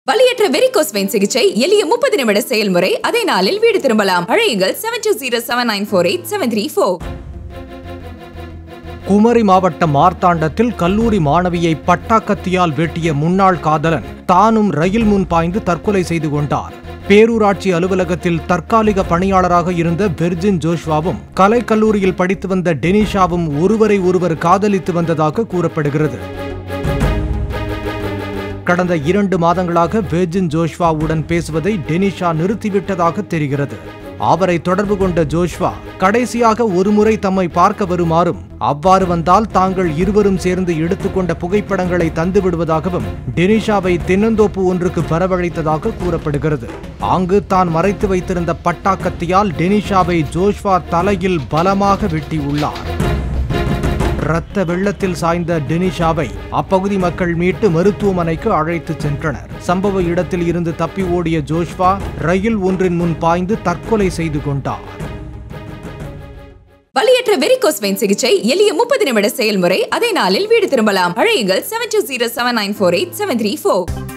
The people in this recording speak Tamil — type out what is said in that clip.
வலியற்ற varicose vein சிகிச்சை எளிய 30 நிமிட செயல்முறை அதே நாளில் வீடு திரும்பலாம். அழையுங்கள் 7207948734. குமரி மாவட்ட மார்த்தாண்டத்தில் கல்லூரி மாணவியை பட்டாக்கத்தியால் வெட்டிய முன்னாள் காதலன் தானும் ரயில் முன் பாய்ந்து தற்கொலை செய்து கொண்டார். பேரூராட்சி அலுவலகத்தில் தற்காலிக பணியாளராக இருந்த வெர்ஜின் ஜோஷ்வாவும் கலைக்கல்லூரியில் படித்து வந்த டெனிஷாவும் ஒருவர் காதலித்து வந்ததாக கூறப்படுகிறது. கடந்த 2 மாதங்களாக வெர்ஜின் ஜோஷ்வாவுடன் பேசுவதை டெனிஷா நிறுத்திவிட்டதாக தெரிகிறது. அவரை தொடர்பு கொண்ட ஜோஷ்வா கடைசியாக ஒருமுறை தம்மை பார்க்க வருமாறும், அவ்வாறு வந்தால் தாங்கள் இருவரும் சேர்ந்து எடுத்துக்கொண்ட புகைப்படங்களை தந்து விடுவதாகவும் டெனிஷாவை தென்னந்தோப்பு ஒன்றுக்கு வரவழைத்ததாக கூறப்படுகிறது. அங்கு தான் மறைத்து வைத்திருந்த பட்டாக்கத்தியால் டெனிஷாவை ஜோஷ்வா தலையில் பலமாக வெட்டியுள்ளார். இரத்த வெள்ளத்தில் சாய்ந்த டெனிஷாவை அப்பகுதி மக்கள் மீட்டு மருத்துவமனைக்கு அழைத்து சென்றனர். சம்பவ இடத்தில் இருந்து தப்பி ஓடிய ஜோஷ்வா ரயில் ஒன்றின் முன் பாய்ந்து தற்கொலை செய்து கொண்டார். வலியற்ற varicose vein சிகிச்சை எளிய 30 நிமிட செயல்முறை அதே நாளில் வீடு திரும்பலாம். அழையுங்கள் 7207948734.